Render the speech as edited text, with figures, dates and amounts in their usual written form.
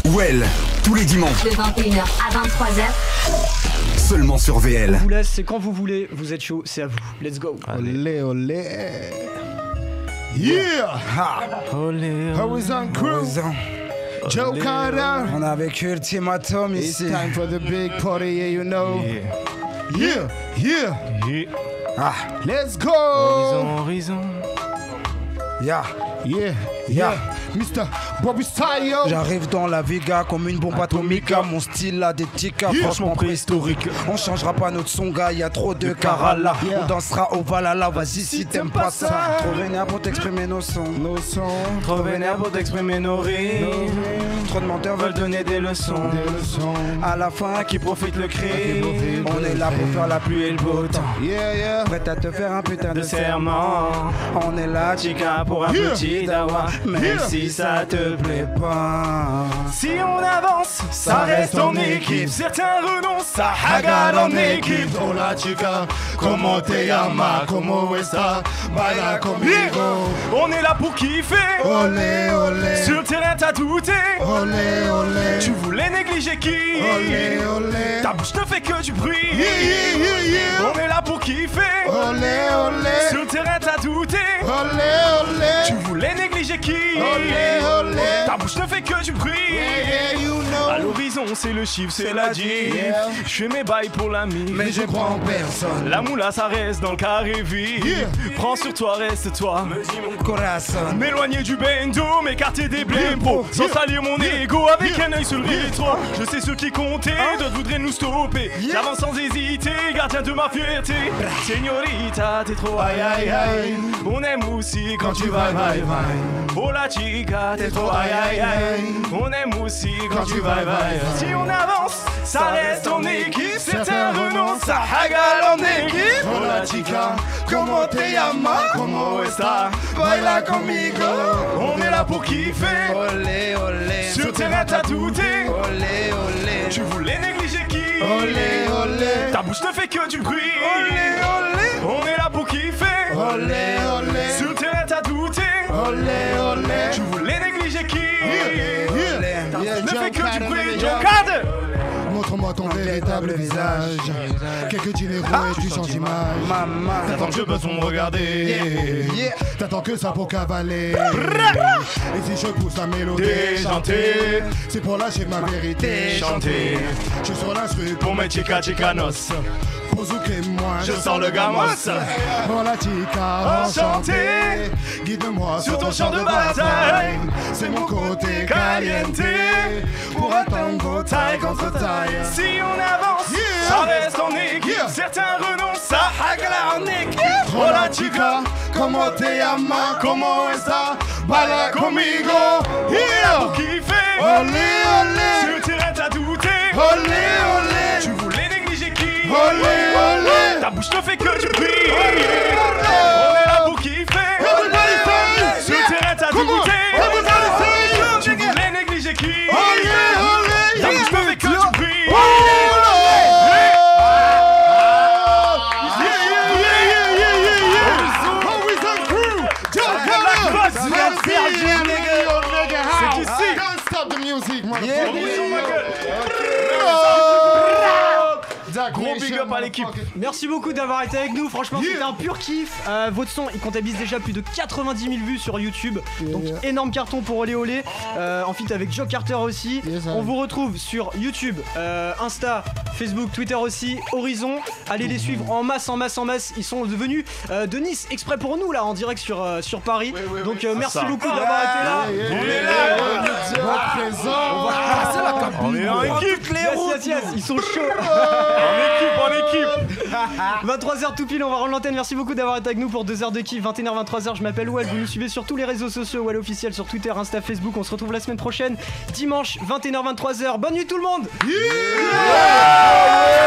Well, tous les dimanches. De 21h à 23h. Seulement sur VL. On vous laisse, c'est quand vous voulez, vous êtes chaud, c'est à vous. Let's go. Olé, olé. Yeah! Olé, Horizon Crew. Joe Carter. On est avec Ultimatum It's ici. time for the big party, yeah, you know. Yeah, yeah. Ah, Let's go. Horizon. yeah. Yeah, Yeah. yeah. Mr. Bobby Style. J'arrive dans la Vega comme une bombe atomique. Mon style a des tics, franchement préhistorique. On changera pas notre son, gars, y a trop de carala. Yeah. On dansera au Valhalla, vas-y si t'aimes pas ça. Trop vénère pour t'exprimer nos sons. Nos sons. Trop vénère pour t'exprimer nos rimes. Trop de menteurs veulent donner des leçons. Des leçons. À la fin, qui profite le crime. profite On le est là pour crime. faire la pluie et le beau temps. Yeah, yeah. Prête à te faire un putain de serment. On est là, chica, pour un Yeah. petit dawa. Même Yeah. si ça te plaît pas. Si on avance, ça reste en équipe. Certains renoncent, ça hagale en équipe. Hola chica, como te llama, como está, baila conmigo. On est là pour kiffer. Olé, olé, Sur le terrain, t'as douté. olé, olé. Tu voulais négliger qui? Olé, olé. Ta bouche ne fait que du bruit. Yeah, yeah, yeah, yeah. On est là pour kiffer. Olé, olé, Sur le terrain, t'as douté. olé, olé. Tu voulais négliger qui? Olé, olé. Ta bouche ne fait que du bruit. Yeah, yeah, you À know. l'horizon, c'est le chiffre, c'est la diff. Yeah. Je fais mes bails pour l'ami. Mais je crois en personne. La moula, ça reste dans le carré vide. Yeah. Prends sur toi, reste toi. Corazon. M'éloigner du bendo, m'écarter des blimpos. Sans salir mon ego avec un œil sur le rétro. Je sais ce qui comptait, d'autres voudraient nous stopper. J'avance sans hésiter, gardien de ma fierté. Señorita, t'es trop aïe aïe aïe. On aime aussi quand tu vas vai vai. Oh la chica, t'es trop aïe aïe aïe. On aime aussi quand tu vas vai. Si on avance, ça reste en équipe. Certains renoncent, ça hagale en équipe. Oh la chica, como te llama, Como está? baila conmigo. On est là pour kiffer. Olé, olé. Sur le terrain, t'as douté. Olé, olé. Tu voulais négliger qui? Olé, olé. Ta bouche ne fait que du bruit. Olé, olé. On est là pour kiffer. Olé, olé. Sur le terrain, t'as douté. Olé, olé. Tu voulais négliger qui? Yeah, Ne Joe fait que du Carter, bruit. baby. Joe Carter. Montre-moi ton véritable visage. Quelques diners et tu changes d'image. Maman. T'attends que je peux me regarder. Yeah. T'attends que ça pour cavaler. Et si je pousse la mélodie, Déjanté. c'est pour lâcher ma vérité. Chanter. Je suis sur l'instru Pour mes chica chicanos. pour zouker moi. Je sors le gamos. Oh la chica, Enchanté. enchanté. Guide-moi Sur ton champ de bataille. C'est mon côté Caliente. caliente. Pour un tango taille contre taille. Si on avance, Yeah. ça reste en équipe. Yeah. Certains renoncent, ça hagale en équipe. Oh la chica, como te llama, como está, baila conmigo. Pour Yeah. kiffer. Olé, olé. Sur le terrain, t'as douté. Olé, olé. Tu voulais négliger qui? Olé, olé. Ta bouche ne fait que du bruit. On est là pour kiffer. Everybody say, Sur le terrain, t'as Come on. douté. Everybody say, Tu voulais négliger qui? Olé, olé. Ta bouche ne fait que du bruit. C'est ici. Can't stop the music, Horizon, ma gueule. Gros big up à l'équipe. Merci beaucoup d'avoir été avec nous, franchement c'était un pur kiff. Votre son il comptabilise déjà plus de 90 000 vues sur YouTube. Donc énorme carton pour Olé Olé. En feat avec Joe Carter aussi. On vous retrouve sur YouTube, Insta, Facebook, Twitter aussi, Horizon. Allez les suivre en masse, en masse, en masse. Ils sont devenus de Nice exprès pour nous là en direct sur Paris. Donc merci beaucoup d'avoir été là. On est là. Votre présent. On est en équipe. Yes, yes, yes, ils sont chauds. En équipe. 23h tout pile, on va rendre l'antenne. Merci beaucoup d'avoir été avec nous pour 2 heures de kiff. 21h, 23h, je m'appelle Well. Vous nous suivez sur tous les réseaux sociaux, Well officiel sur Twitter, Insta, Facebook. On se retrouve la semaine prochaine, dimanche, 21h, 23h. Bonne nuit tout le monde. Yeah.